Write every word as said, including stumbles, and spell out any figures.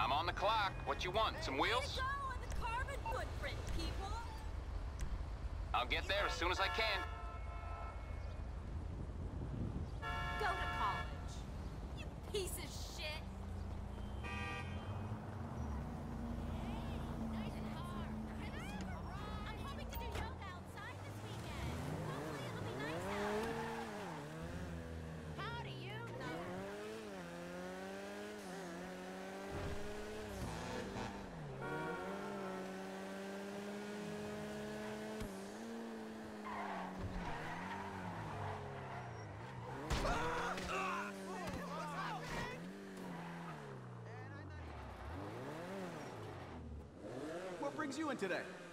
I'm on the clock. What you want? Some wheels? Go on the carbon footprint, people. I'll get there as soon as I can. Go to college. You piece of shit. I'm hoping to do yoga outside this weekend. Hopefully it'll be nice out. How do you know? What brings you in today?